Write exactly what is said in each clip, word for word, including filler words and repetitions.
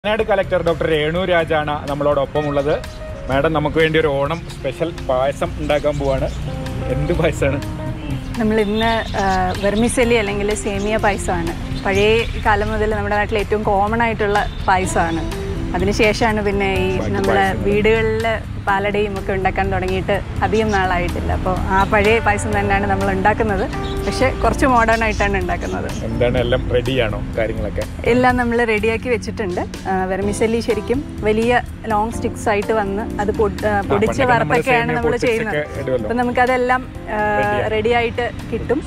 wayanad collector Doctor Renu Raj ആണ് നമ്മളോടൊപ്പം ഉള്ളത്. മാഡം നമുക്ക് വേണ്ടി ഒരു ഓണം സ്പെഷ്യൽ പായസം ഉണ്ടാക്കാൻ പോവാണ്. എന്ത് പായസമാണ്? നമ്മൾ ഇന്ന് വെർമിസെല്ലി അല്ലെങ്കിൽ സേമിയ പായസമാണ്. പഴയ കാലം മുതൽ നമ്മുടെ നാട്ടിൽ ഏറ്റവും കോമൺ ആയിട്ടുള്ള പായസമാണ്. അതിനുശേഷമാണ് പിന്നെ ഈ നമ്മളെ വീടുകളിൽ പാലടയും ഒക്കെ ഉണ്ടാക്കാൻ തുടങ്ങിയിട്ട് അധികം നാളായിട്ടില്ല. അപ്പോൾ ആ പഴയ പായസം തന്നെയാണ് നമ്മൾ ഉണ്ടാക്കുന്നത്. പക്ഷെ കുറച്ച് മോഡേൺ ആയിട്ടാണ് ഉണ്ടാക്കുന്നത്. എന്താണ് എല്ലാം റെഡിയാണോ കാര്യങ്ങളൊക്കെ? എല്ലാം നമ്മൾ റെഡിയാക്കി വെച്ചിട്ടുണ്ട്. വെർമിസെല്ലി ശരിക്കും വലിയ ലോങ് സ്റ്റിക്സ് ആയിട്ട് വന്ന് അത് പൊടിച്ച് വറുത്തൊക്കെയാണ് നമ്മൾ ചെയ്യുന്നത്. അപ്പം നമുക്കതെല്ലാം റെഡിയായിട്ട് കിട്ടും.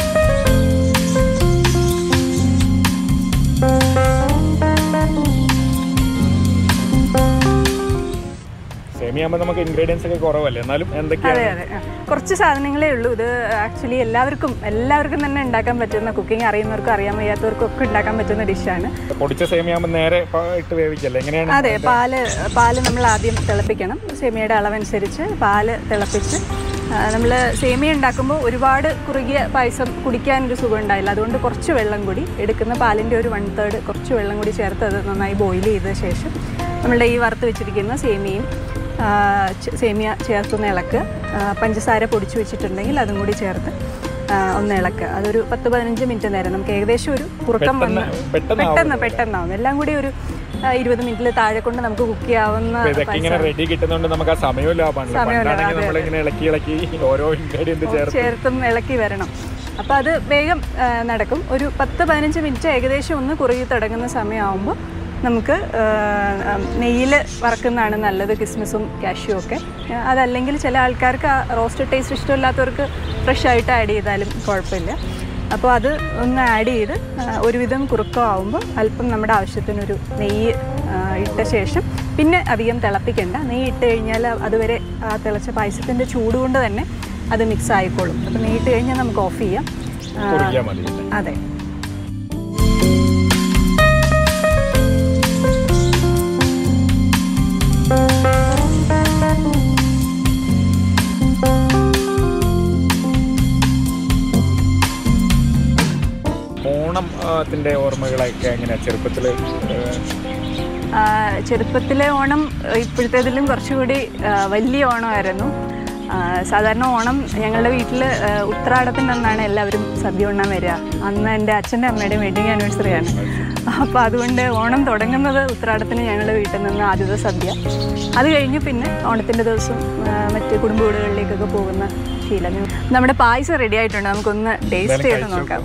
സേമിയാകുമ്പോൾ നമുക്ക് ഇൻഗ്രീഡിയൻസ് ഒക്കെ കുറവല്ലേ, എന്നാലും എന്തൊക്കെയാണ്? അതെ അതെ, കുറച്ച് സാധനങ്ങളേ ഉള്ളൂ. ഇത് ആക്ച്വലി എല്ലാവർക്കും എല്ലാവർക്കും തന്നെ ഉണ്ടാക്കാൻ പറ്റുന്ന, കുക്കിംഗ് അറിയുന്നവർക്കും അറിയാൻ വയ്യാത്തവർക്കും ഒക്കെ ഉണ്ടാക്കാൻ പറ്റുന്ന ഡിഷാണ്. പൊടിച്ച സേമിയാകുമ്പോൾ നേരെ ഇട്ട് വേവിക്കല്ലേ, എങ്ങനെയാണ്? അതെ, പാല് പാല് നമ്മൾ ആദ്യം തിളപ്പിക്കണം. സേമിയയുടെ അളവനുസരിച്ച് പാല് തിളപ്പിച്ച് നമ്മൾ സേമിയ ഉണ്ടാക്കുമ്പോൾ ഒരുപാട് കുറുകിയ പായസം കുടിക്കാനൊരു സുഖം ഉണ്ടായില്ല. അതുകൊണ്ട് കുറച്ച് വെള്ളം കൂടി എടുക്കുന്ന പാലിൻ്റെ ഒരു വൺ തേർഡ് കുറച്ച് വെള്ളം കൂടി ചേർത്ത് അത് നന്നായി ബോയിൽ ചെയ്ത ശേഷം നമ്മളുടെ ഈ വറുത്ത് വെച്ചിരിക്കുന്ന സേമിയയും സേമിയ ചേർത്തൊന്ന് ഇളക്കുക. പഞ്ചസാര പൊടിച്ച് വെച്ചിട്ടുണ്ടെങ്കിൽ അതും കൂടി ചേർത്ത് ഒന്ന് ഇളക്കുക. അതൊരു പത്ത് പതിനഞ്ച് മിനിറ്റ് നേരം നമുക്ക് ഏകദേശം ഒരു കുറുക്കം വന്ന് പെട്ടെന്ന് പെട്ടെന്നാവും. എല്ലാം കൂടി ഒരു ഇരുപത് മിനിറ്റിൽ താഴെ കൊണ്ട് നമുക്ക് കുക്ക് ചെയ്യാവുന്ന ചേർത്തും ഇളക്കി വരണം. അപ്പോൾ അത് വേഗം നടക്കും. ഒരു പത്ത് പതിനഞ്ച് മിനിറ്റ് ഏകദേശം ഒന്ന് കുറുകി തുടങ്ങുന്ന സമയമാകുമ്പോൾ നമുക്ക് നെയ്യിൽ വറക്കുന്നതാണ് നല്ലത്, കിസ്മിസും കാഷ്യും ഒക്കെ. അതല്ലെങ്കിൽ ചില ആൾക്കാർക്ക് റോസ്റ്റഡ് ടേസ്റ്റ് ഇഷ്ടമില്ലാത്തവർക്ക് ഫ്രഷ് ആയിട്ട് ആഡ് ചെയ്താലും കുഴപ്പമില്ല. അപ്പോൾ അത് ഒന്ന് ആഡ് ചെയ്ത് ഒരുവിധം കുറുക്കമാകുമ്പോൾ അല്പം നമ്മുടെ ആവശ്യത്തിനൊരു നെയ്യ് ഇട്ട ശേഷം പിന്നെ അധികം തിളപ്പിക്കണ്ട. നെയ്യ് ഇട്ട് കഴിഞ്ഞാൽ അതുവരെ ആ തിളച്ച പായസത്തിൻ്റെ ചൂട് കൊണ്ട് തന്നെ അത് മിക്സ് ആയിക്കോളും. അപ്പോൾ നെയ്യ് ഇട്ട് കഴിഞ്ഞാൽ നമുക്ക് ഓഫ് ചെയ്യാം. അതെ, ഓണത്തിൻ്റെ ഓർമ്മകളൊക്കെ എങ്ങനെയാണ് ചെറുപ്പത്തിൽ? ചെറുപ്പത്തിലെ ഓണം ഇപ്പോഴത്തേതിലും കുറച്ചുകൂടി വലിയ ഓണമായിരുന്നു. സാധാരണ ഓണം ഞങ്ങളുടെ വീട്ടിൽ ഉത്രാടത്തിൻ്റെ അന്നാണ് എല്ലാവരും സദ്യ ഉണ്ണാൻ വരിക. അന്ന് എൻ്റെ അച്ഛൻ്റെ അമ്മയുടെയും വെഡിങ് ആനിവേഴ്സറിയാണ്. അപ്പോൾ അതുകൊണ്ട് ഓണം തുടങ്ങുന്നത് ഉത്രാടത്തിന് ഞങ്ങളുടെ വീട്ടിൽ നിന്ന് ആദ്യത്തെ സദ്യ. അത് കഴിഞ്ഞ് പിന്നെ ഓണത്തിൻ്റെ ദിവസം മറ്റ് കുടുംബ വീടുകളിലേക്കൊക്കെ പോകുന്ന ശീലം. നമ്മുടെ പായസം റെഡി ആയിട്ടുണ്ട്, നമുക്കൊന്ന് ടേസ്റ്റ് ചെയ്ത് നോക്കാം.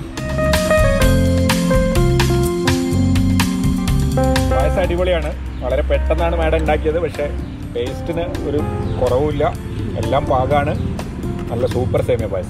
പായസം അടിപൊളിയാണ്. വളരെ പെട്ടെന്നാണ് മാഡം ഉണ്ടാക്കിയത്. പക്ഷേ ടേസ്റ്റിന് ഒരു കുറവുമില്ല, എല്ലാം പാകമാണ്. നല്ല സൂപ്പർ സേമിയ പായസം.